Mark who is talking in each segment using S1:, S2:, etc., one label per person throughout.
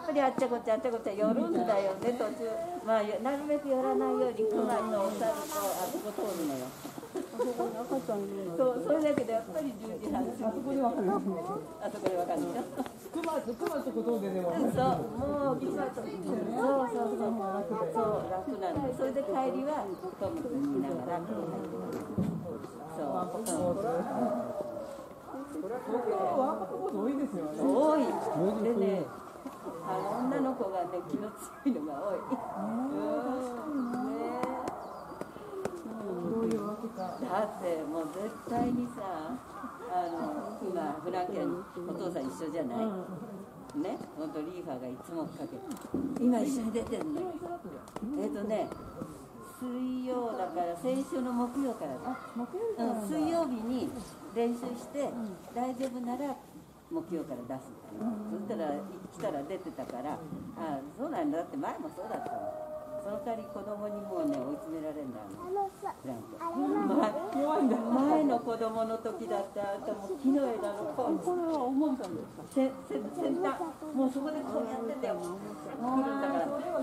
S1: ぱりあっちゃこっちゃあっちゃこっちゃ寄るんだよね、途中。まあなるべく寄らないように熊とお猿とあそこ通るのよ。そう、それだけどやっぱり10時半過ぎ。あそこでわかる。あそこでわかるでしょ。
S2: 熊とことででも。
S1: そう、もう熊と。そう楽なんで、それで帰りはトムと聞きながら。そう。
S2: 東京はワークボード多いですよね。
S1: 多い。でね、女の子がね気の強いのが多い。
S2: どういうわけか。
S1: だってもう絶対にさ、今フランケンお父さん一緒じゃない。ね、本当リーファーがいつもかけて。今一緒に出てんの。水曜だから先週の木曜からだ。水曜日に練習して大丈夫なら木曜から出すんだよ。そしたら来たら出てたから、あ、そうなんだって前もそうだったの。その代わり子供にもうね追い詰められるんだフランケン。前の子供の時だってあんたもう木の枝のこれはおもんさんですか。先端もうそこでこうやってて来るんだから。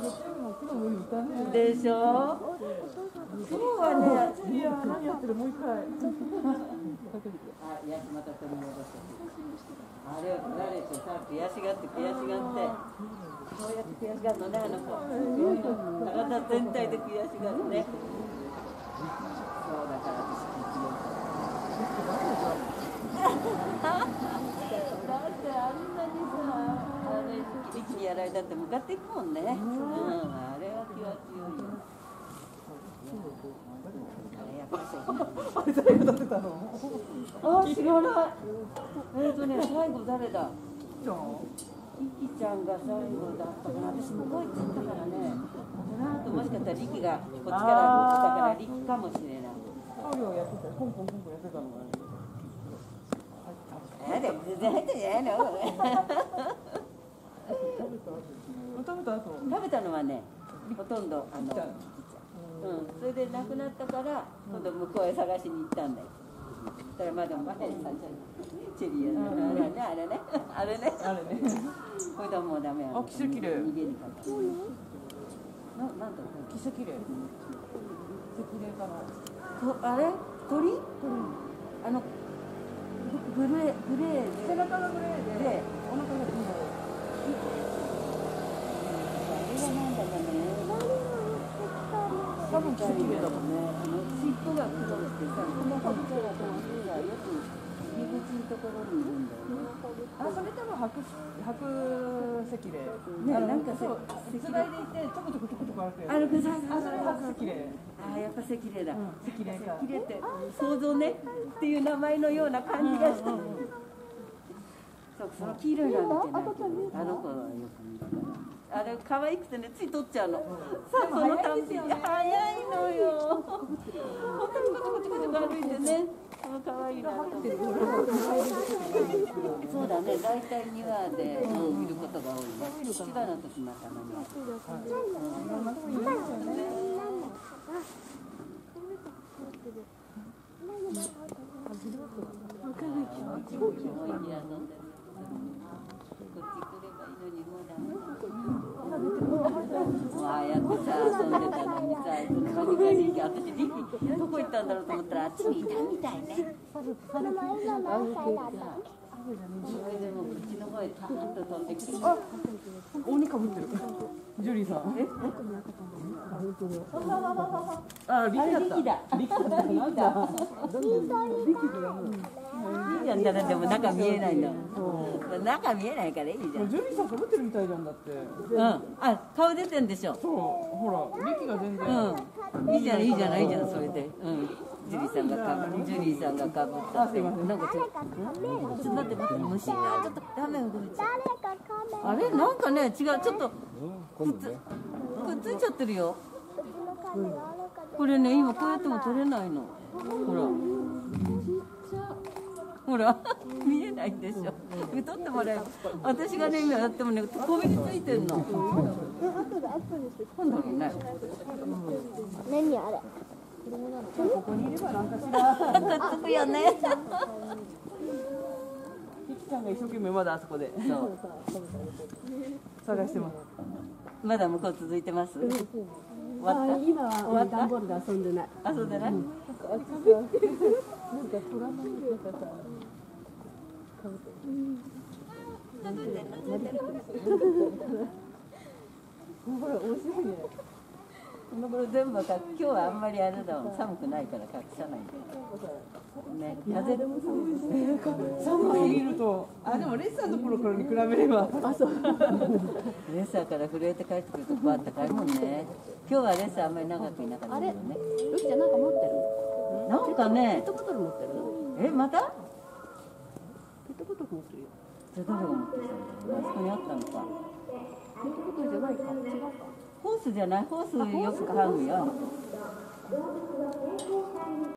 S1: でしょ。今日はね、いや何やってるもう一回。あ、やつまた取り戻して。あれを取られてさ悔しがって。こうやって悔しがるのね、あの子。体全体で悔しがるね。そうだから私だってあんなにさ、一気にやられたって向かっていくもんね。あれは気は強いよ。
S2: あれ誰が立ってたの？
S1: あ、知らない。最後誰だ？リキちゃんが最後だったから、私向こう行っちゃったからね。その後もしかしたらリキがこっちから来たからリキかもしれない。
S2: 作業やってた、コンコンやってたのが。
S1: 全然入ってんじゃないの？食べたのはね、ほとんどリキちゃん。それで亡くなったから今度向こうへ探しに行ったんだよ。だからまだまだチェリーやあれね。これでもうダメや。
S2: あ、キセキレイ。
S1: 逃げにかかる。なんだ
S2: キセキレイ。キセキレイかな。
S1: あれ？鳥？グレーで。
S2: 背中がグレーで、お腹が黄色い。
S1: あれがなんだかね。多分キセキレイだもんね。尻尾が黒くてさ、この本当はこの人がよく入り口のところにいるんだよね。
S2: あ、それ多分白石レイ。
S1: ね、なんか
S2: そう、つがいでいて、ちょこちょこ歩くやつ。
S1: それ
S2: 白石レイ。
S1: あ、やっぱ石レイだ。
S2: 石レイか。
S1: 石レイって想像ねっていう名前のような感じがした。そう、その黄色いのは見てないけど、あの子はよく見るから。あれ可愛くてね、つい取っちゃうの。さあ、そのたんびに早いのよ。本当にこちこち歩いてね、可愛いなと思って。そうだね、大体庭で見ることが多いね。千葉の時またまに。ああやってさ遊んでたのにさ、私リキどこ行ったんだろうと思ったらあっちにいたみたいね。それでもこっちの方へパーッと飛んできて。
S2: 鬼かぶってる。ジュリーさん。あ、リキだ。リキ
S1: なんだでも中見えないの。中見えないからいいじゃん。
S2: ジュリーさんかぶってるみたいじゃんだって。
S1: あ、顔出てんでしょ。
S2: そう、ほら、リキが全然。
S1: いいじゃないそれで。ジュリーさんがかぶったって。なんかちょっと待って、虫がちょっとダメよ。あれなんかね違う、ちょっとくっついちゃってるよ。これね今こうやっても取れないの。ほら見えないでしょ。取ってもらえば、私がね今やってもねこびりついてんの。なんだろうね。
S3: 何あれ。
S2: ここにいればなんかしら。
S1: くっつくよね。
S2: キキちゃんが一生懸命まだあそこで
S1: そう
S2: 探してます。
S1: まだ向こう続いてます。終わった。
S4: 今は段ボールで遊んでない。
S1: 遊んでない。
S4: なんか虎のなんかさ、かぶってる。
S2: これ面白いね。
S1: この頃全部今日はあんまりあれだもん、寒くないから隠さないで。ね、風でも寒いし。
S2: 寒すぎると、あ、でもレッサーの頃からに比べれば。あ、そう。
S1: レッサーから震えて帰ってくるとこあったかいもんね。今日はレッサーあんまり長くいなかったけどね。
S4: ルキちゃんなんか持ってる？
S1: なんかね
S4: ペッ、トボトル持ってる？
S1: また？
S4: ペットボトル持ってるよ。
S1: じゃあ誰が持ってきたんだろう。あそこにあったのか。
S4: ペットボトルじゃないか。違うか。
S1: ホースじゃない？ホースよく買うよ。